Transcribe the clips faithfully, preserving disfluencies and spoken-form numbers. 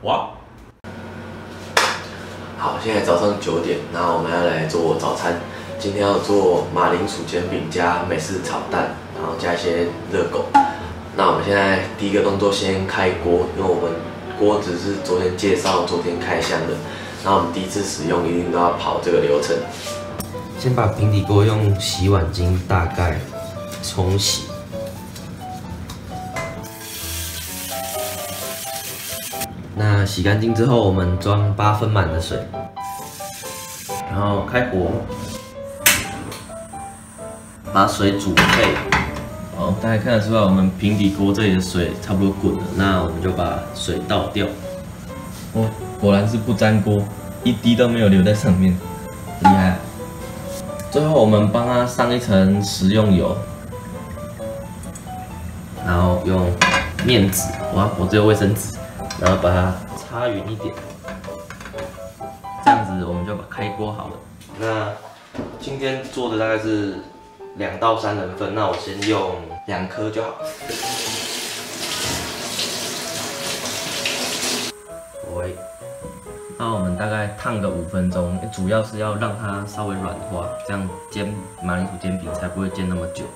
哇！ 好，现在早上九点，然后我们要来做早餐。今天要做马铃薯煎饼加美式炒蛋，然后加一些热狗。那我们现在第一个动作先开锅，因为我们锅子是昨天介绍、昨天开箱的，然后我们第一次使用一定都要跑这个流程。先把平底锅用洗碗巾大概冲洗。 那洗干净之后，我们装八分满的水，然后开火，把水煮沸。好，大家看得出来，我们平底锅这里的水差不多滚了，那我们就把水倒掉。哦，果然是不粘锅，一滴都没有留在上面，厉害。最后我们帮它上一层食用油，然后用面纸，哇，我只有卫生纸。 然后把它擦匀一点，这样子我们就把开锅好了。那今天做的大概是两到三人份，那我先用两颗就好。喂，那我们大概烫个五分钟，主要是要让它稍微软化，这样煎马铃薯煎饼才不会煎那么久。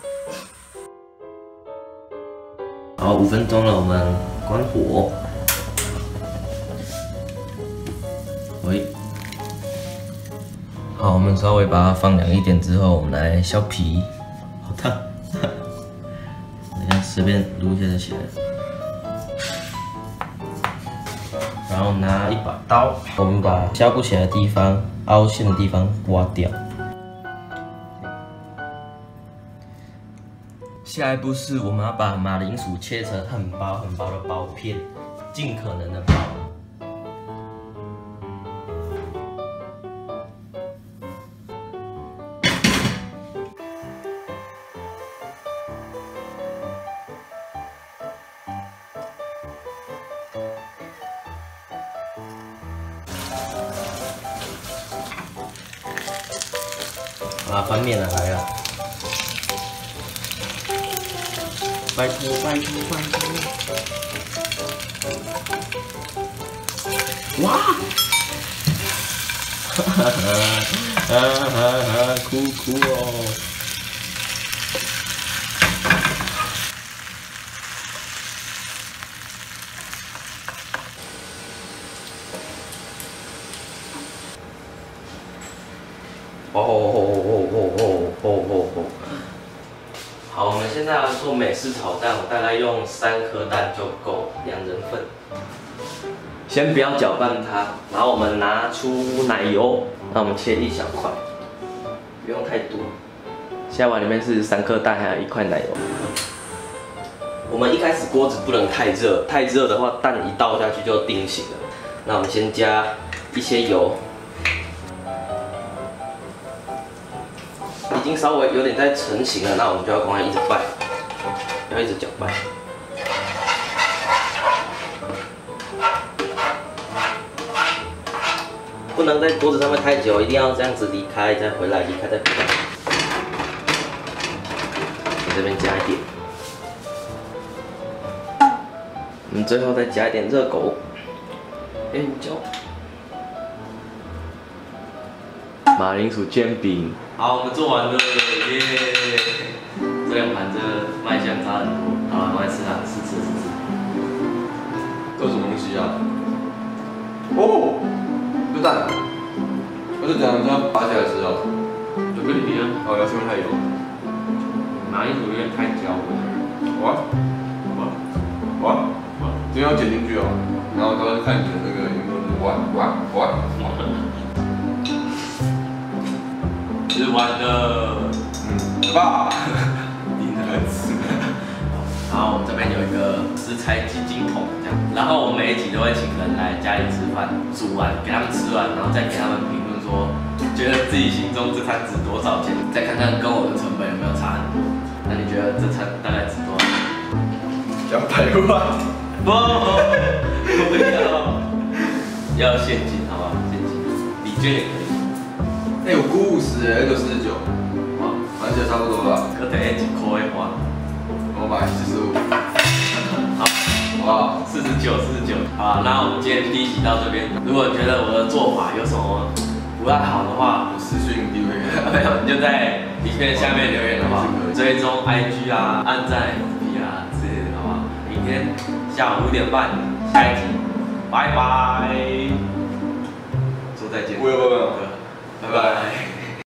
好，五分钟了，我们关火。 喂，好，我们稍微把它放凉一点之后，我们来削皮，好烫，你看随便撸一下就起来。然后拿一把刀，我们把削不起来的地方、凹陷的地方刮掉。下一步是我们要把马铃薯切成很薄很薄的薄片，尽可能的薄。 啊，翻面了，来了！拜托，拜托，拜托！哇！哈哈哈哈哈！酷酷哦！哦哦哦哦哦哦哦哦哦！好，我们现在要做美式炒蛋，我大概用三颗蛋就够，两人份。先不要搅拌它，然后我们拿出奶油，那我们切一小块，不用太多。现在碗里面是三颗蛋，还有一块奶油。我们一开始锅子不能太热，太热的话蛋一倒下去就定型了。那我们先加一些油。 已经稍微有点在成型了，那我们就要赶快一直拌，要一直搅拌。不能在锅子上面太久，一定要这样子离开，再回来，离开再回来。我这边加一点，我们最后再加一点热狗、黑胡椒。 马铃薯煎饼，好，我们做完了，耶！这两盘这个麦香差很多，好了，我来吃它，吃吃吃吃。 这什么东西啊？哦，这蛋，我是怎样这样拔起来吃哦？ 就跟你一样， 哦，要下面太油。 马铃薯有点太焦了。 哇哇哇哇！这要剪进去哦，然后到时候看你的那个荧幕是哇哇哇。 吃完了， 嗯，爸，你难吃。 然后我们这边有一个食材基金桶，这样，然后我们每一集都会请人来家里吃饭，煮完给他们吃完，然后再给他们评论说，觉得自己心中这餐值多少钱，再看看跟我的成本有没有差很多。那你觉得这餐大概值多少？ 两百万。 不，不要，要现金，好不好？现金，礼券也可以。 哎，有估五十哎，六四十九，哇，反正差不多了。 可得一块的话， 我买四十五， 好， 好不好？ 四十九，四十九。好，那我们今天第一集到这边。如果觉得我的做法有什么不太好的话， 私讯留言， 没有你就在影片下面留言好不好？追踪 I G 啊，按赞 F B 啊之类的好不好？明天下午五点半下一集，拜拜。说再见。 不要不要不要， 拜拜。